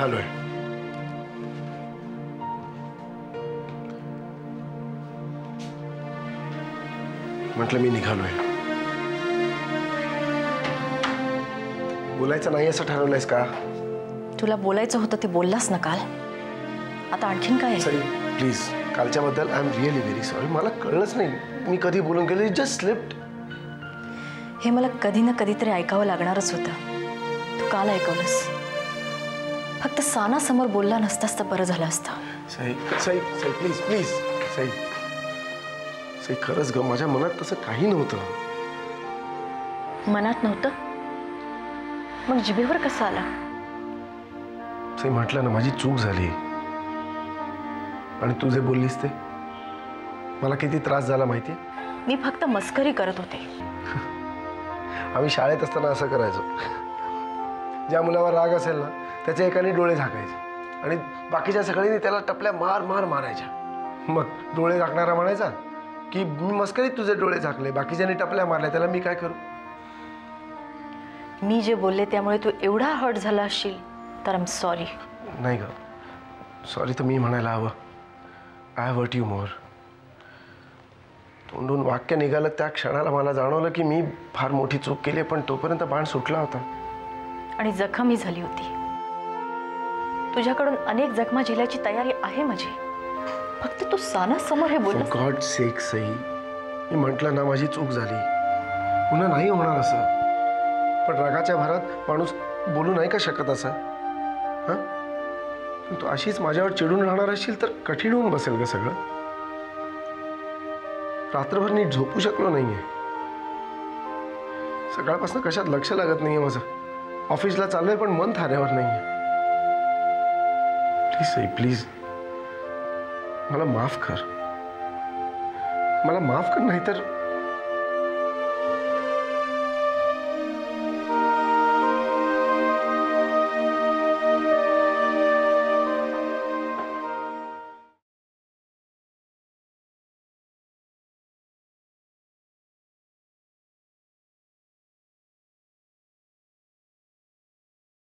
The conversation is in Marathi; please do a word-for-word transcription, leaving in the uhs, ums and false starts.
निघालोय. म्हटलं मी निघालोय. बोलायचं नाही असं ठरवलंयस का? तुला बोलायचं होतं ते बोललास ना काल. आता आणखीन काय? सॉरी प्लीज, कालच्याबद्दल I am really very sorry. मला कळलंच नाही मी कधी बोलून गेले. Just slipped. हे मला कधी ना कधीतरी ऐकावं लागणारच होतं. तू काल ऐकवलंस. फक्त साना समोर बोलला नसतास तर बरं झालं असतं. सई सई सई प्लीज प्लीज सई सई खरंच ग, माझ्या मनात तसं काही नव्हतं. मनात नव्हतं मग जिभेवर कसं आला? सई म्हटलं ना माझी चूक झाली. आणि तू जे बोललीस ते मला किती त्रास झाला माहितीये. मी फक्त मस्करी करत होते. आम्ही शाळेत असताना असं करायचो. ज्या मुलावर राग असेल ना त्याच्या एकाने डोळे झाकायचे आणि बाकीच्या सगळ्यांनी त्याला टपल्या मार मार मारायच्या. मग डोळे झाकणारा म्हणायचा की मी मस्करीत तुझे डोळे झाकले, बाकीच्यांनी टपल्या मारल्या, त्याला मी काय करू? मी जे बोलले त्यामुळे तू एवढा हर्ट झाला असशील तर आय एम सॉरी. नाही ग, सॉरी तर मी म्हणायला हवं. I have hurt you more. तोंडून वाक्य निघालं त्या क्षणाला मला जाणवलं की मी फार मोठी चूक केली, पण तोपर्यंत बाण सुटला होता आणि जखमही झाली होती. तुझ्याकडून अनेक जखमा झेलायची तयारी आहे माझी. फक्त तू साना समोर हे बोल. फॉर गॉड सेक सई, मी म्हटलं ना माझी चूक झाली, पुन्हा नाही होणार असं. पण रागाच्या भरात माणूस बोलू नाही का शकत असं? हां, पण तू अशीच माझ्यावर चिडून राहणार असशील तर कठीण होऊन बसेल ग सगळं. रात्रभर नीट झोपू शकलो नाहीये. सकाळपासून कशात लक्ष लागत नाहीये माझं. ऑफिसला चाललोय पण मन थाऱ्यावर नाहीये. प्लीज सई प्लीज मला माफ कर. मला माफ कर, नाही तर